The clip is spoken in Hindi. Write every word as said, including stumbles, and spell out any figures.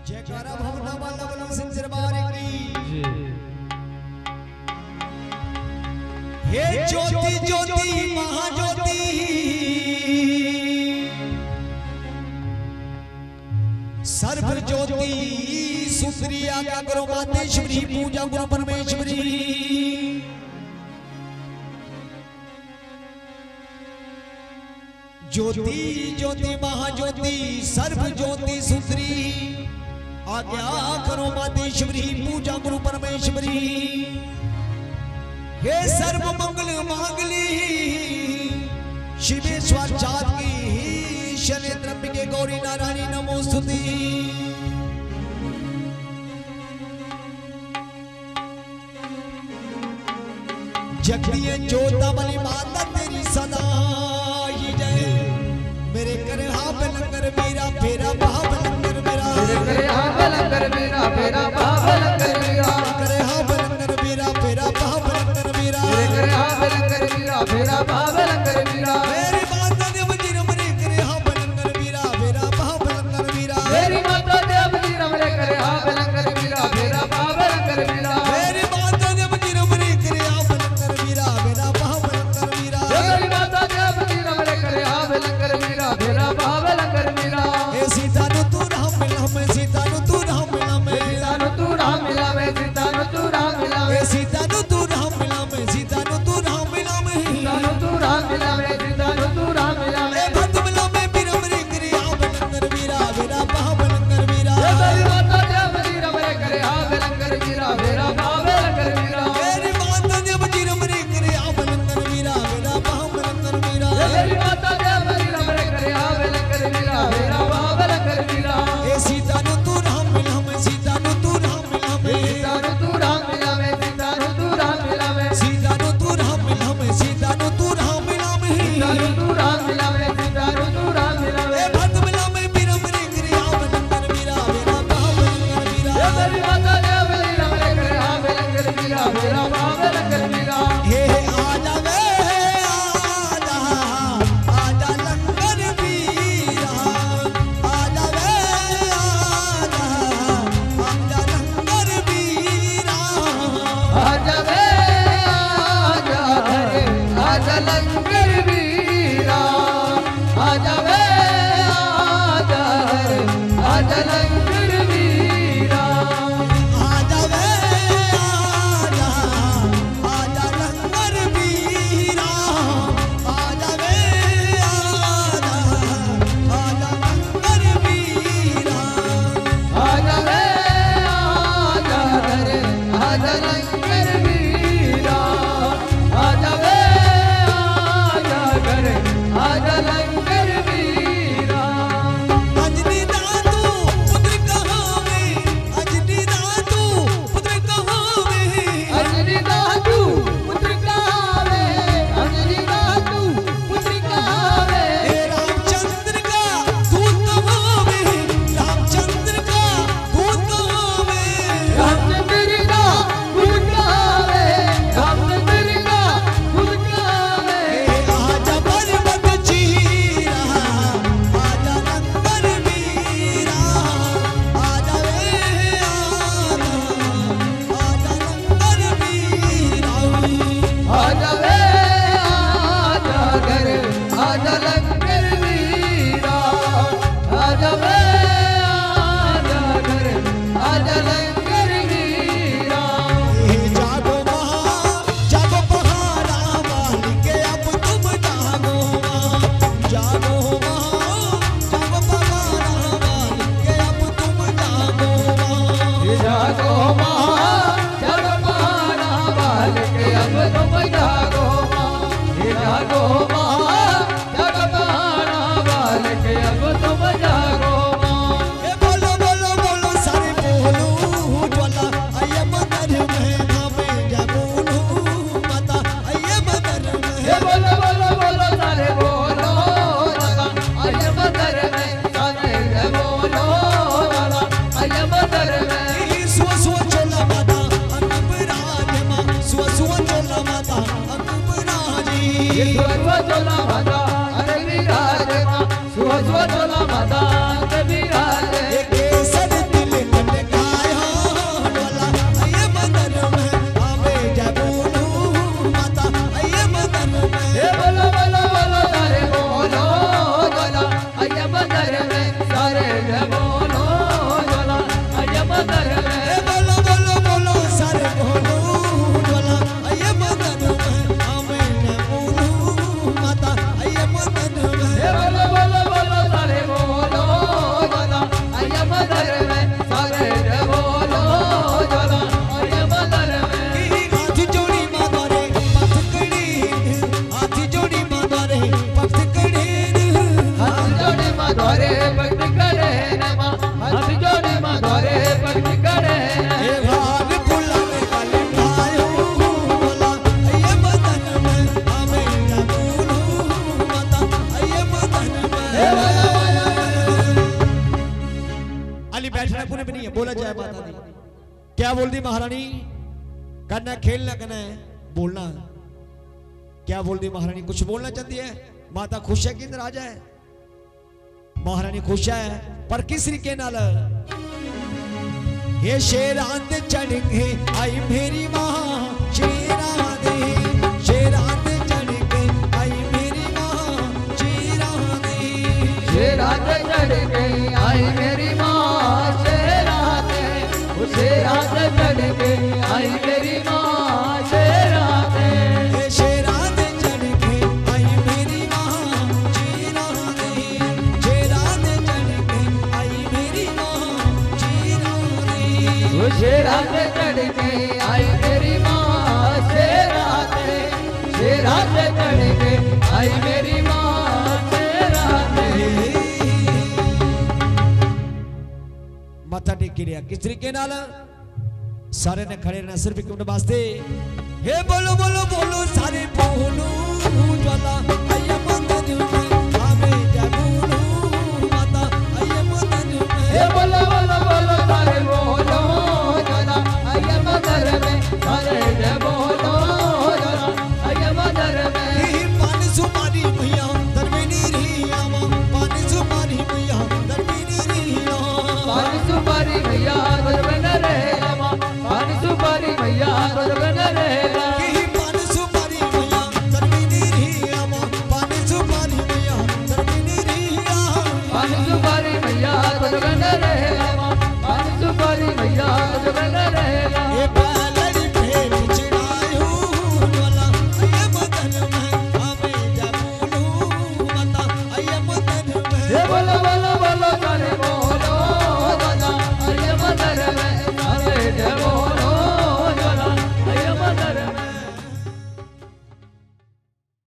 जयकारा भवना वाला वाला सिंह दरबार की। हे ज्योति ज्योति महाज्योति सर्व ज्योति सुंदरी आज्ञा करो मातेश्वरी पूजा गुरु परमेश्वरी। ज्योति ज्योति महाज्योति सर्व ज्योति सुंदरी आज्ञा करो मातेश्वरी पूजा गुरु परमेश्वरी। हे सर्व मंगल मांगली शिवेश्वर जात की शनि द्रव्य गौरी नारायणी नमोस्तुते। जगदीय ज्योता बलि माता तेरी सदा ही जय। मेरे करे हाथ लंगर मेरा फेरा भाव लंगर मेरा। मेरे करे हाथ लंगर मेरा फेरा भाव लंगर मेरा। करे हाथ लंगर मेरा फेरा भाव लंगर मेरा। मेरे करे हाथ लंगर मेरा फेरा भाव लंगर मेरा। मेरी माता देव जी रमरे करे हाथ लंगर मेरा फेरा भाव लंगर मेरा। मेरी माता देव जी रमरे करे हाथ लंगर मेरा फेरा भाव लंगर मेरा। मेरी माता देव जी रमरे करे हाथ लंगर मेरा फेरा भाव लंगर मेरा। मेरी माता देव जी रमरे करे हाथ लंगर मेरा फेरा भाव लंगर मेरा। ए सीता नु तू राम मिला मैं सीता नु तू राम मिला मैं। सीता नु तू राम मिला मैं सीता नु तू राम मिला मैं। ए सीता नु तू राम मिला मैं सीता नु तू राम मिला मैं। सीता नु तू राम मिला मैं सीता नु तू राम मिला मैं। ए भक्त मिला मैं बीर मरे करे हाथ लंगर मेरा फेरा भाव लंगर मेरा। ए मेरी माता देव जी रमरे करे हाथ लंगर मेरा फेरा भाव लंगर मेरा। मेरी माता देव जी रमरे करे हाथ लंगर मेरा फेरा भाव लंगर मेरा। ए मेरी माता देव जी रमरे करे हाथ लंगर मेरा फेरा भाव लंगर मेरा। ए सीता नु तू राम मिला मैं सीता नु तू राम मिला मैं। सीता नु तू राम मिला मैं सीता नु तू राम मिला मैं। सीता नु तू राम मिला मैं सीता नु तू राम मिला मैं। सीता नु तू राम मिला मैं सीता नु तू राम मिला मैं। ए भक्त मिला मैं बीर मरे करे हाथ लंगर मेरा फेरा भाव लंगर मेरा। ए मेरी माता देव जी रमरे करे हाथ लंगर मेरा फेरा भाव लंगर मेरा। हे आजा वे आजा आजा लंगर वीरा। आजा वे आजा आजा लंगर वीरा। आजा वे आजा घरे आजा लंगर वीरा। आजा वे आजा घरे आजा लंगर वीरा। आजा वे आजा आजा लंगर वीरा। आजा वे आजा आजा लंगर वीरा। आजा वे आजा घरे आजा लंगर वीरा। आजा वे आजा घरे आजा लंगर वीरा। अंजनी दादू पुत्र कहाँ में अंजनी दादू पुत्र कहाँ में। अंजनी दादू पुत्र कहावे अंजनी दादू पुत्र कहावे। हे रामचंद्र का दूत कहाँ में रामचंद्र का दूत कहाँ में। रामचंद्र का खुद कहावे रामचंद्र का खुद कहावे। हे आजा पर्वत चीरा आजा लंगर वीरा। आजा वे आजा आजा लंगर वीरा। आजा वे आजा घरे आजा लंगर वीरा। आजा वे आजा घरे आजा लंगर वीरा। हे जागो महा जागो पहाड़ा वाली के अब तुम जागो महा। जागो महा जागो पहाड़ा वाली के अब तुम जागो महा। ये जागो माँ जागो माना बाल के अब तुम जागो माँ। ये जागो माँ जागो माना बाल के अब तुम जागो माँ। ए बोलो बोलो बोलो सारे बोलो ज्वाला आये मदर में नामे जागो माता आये मदर ये में। बोलो बोलो बोलो सारे बोलो लगा आये मदर में सारे ये बोलो लगा आये मदर में। सुआ सुआ चोला माता अनूप राज माँ सुआ सुआ चोला माता अनूप राजी। ये सुआ चोला माता अरे विराज माँ सुआ सुआ चोला माता अरे विराज। केसर दिल मां द्वारे भक्ति करे न मां हाथ जोड़ी मां द्वारे भक्ति करे न ये भाग बुलावे वाले भाइयों बोला ये मदन में हमें न भूलूं माता ये मदन में। अली बैठना पूरे भी नहीं है, बोला जाए माता दी। क्या बोल दी महारानी? करना खेलना करना है बोलना। क्या बोल दी महारानी? कुछ बोलना चाहती है? माता खुश है कि नाराज है? महारानी खुश है पर किस तरीके नाल? ये शेरां ते चढ़ के आई मेरी मां शेरां दे शेरां ते चढ़ के आई मेरी मां शेरां दे शेरां ते चढ़ के आई मेरी मां शेरां दे वो शेरां ते चढ़ के आई मेरी मां शेरां दे ये शेरां ते चढ़ के आई मेरी मां शेरां दे शेरां ते चढ़ के आई मेरी मां शेरां दे वो शेरां ते चढ़ के आई मेरी मां शेरां दे शेरां ते चढ़ के आई मेरी मां शेरां दे। माथा टेक के लिया किस तरीके नाल? सारे ने खड़े रहना सिर्फ एक मिनट वास्ते। हे बोलो बोलो बोलो सारे बोलो ज्वाला आया मंदिर में हमें जय बोलो माता आया मंदिर में। हे बोलो बोलो बोलो सारे बोलो ज्वाला आया मंदिर में सारे जय बोलो ज्वाला आया मंदिर में। ही पान सुपारी भैया दरमिनी रिया पान सुपारी भैया दरमिनी रिया पान सुपारी भैया दरबन रे मां पान सुपारी भैया दरबन रे ही पान सुपारी भैया दरमिनी रिया पान सुपारी भैया दरमिनी रिया पान सुपारी भैया दरबन रे मां पान सुपारी भैया दरबन रे ये बालड़ी भेंट चढ़ायो वाला ये मदन में हमें जब बोलूं माता ये मदन में। हे बोलो बोलो बोलो